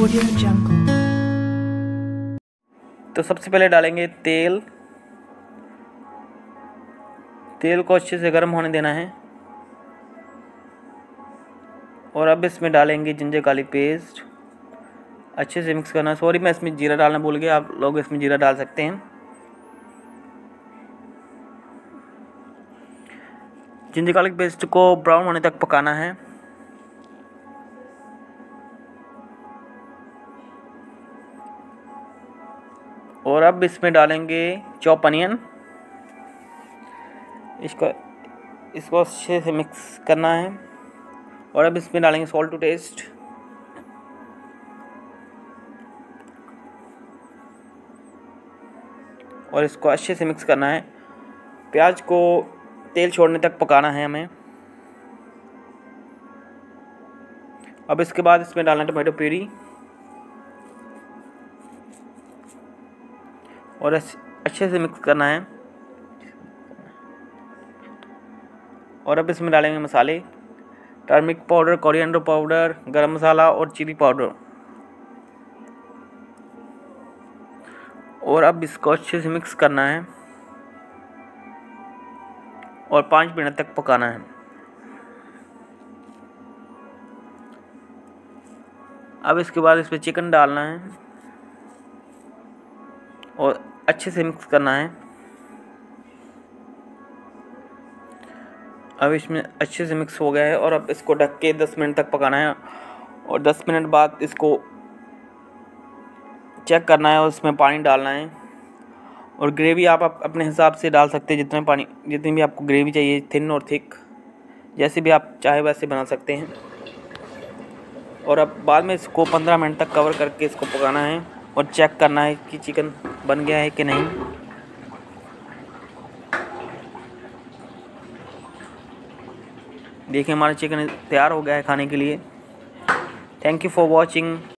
Audio Jungle। तो सबसे पहले डालेंगे तेल। तेल को अच्छे से गर्म होने देना है और अब इसमें डालेंगे जिंजर गार्लिक पेस्ट। अच्छे से मिक्स करना। सॉरी, मैं इसमें जीरा डालना भूल गया, आप लोग इसमें जीरा डाल सकते हैं। जिंजर गार्लिक पेस्ट को ब्राउन होने तक पकाना है। और अब इसमें डालेंगे चॉप अनियन। इसको अच्छे से मिक्स करना है और अब इसमें डालेंगे सॉल्ट टू टेस्ट। और इसको अच्छे से मिक्स करना है। प्याज को तेल छोड़ने तक पकाना है हमें। अब इसके बाद इसमें डालना है टमाटो प्यूरी और अच्छे से मिक्स करना है। और अब इसमें डालेंगे मसाले, टर्मरिक पाउडर, कोरिएंडर पाउडर, गरम मसाला और चिली पाउडर। और अब इसको अच्छे से मिक्स करना है और 5 मिनट तक पकाना है। अब इसके बाद इसमें चिकन डालना है और अच्छे से मिक्स करना है। अब इसमें अच्छे से मिक्स हो गया है और अब इसको ढक के 10 मिनट तक पकाना है और 10 मिनट बाद इसको चेक करना है और इसमें पानी डालना है। और ग्रेवी आप अपने हिसाब से डाल सकते हैं, जितनी भी आपको ग्रेवी चाहिए, थिन और थिक, जैसे भी आप चाहे वैसे बना सकते हैं। और अब बाद में इसको 15 मिनट तक कवर करके इसको पकाना है और चेक करना है कि चिकन बन गया है कि नहीं। देखिए हमारा चिकन तैयार हो गया है खाने के लिए। Thank you for watching.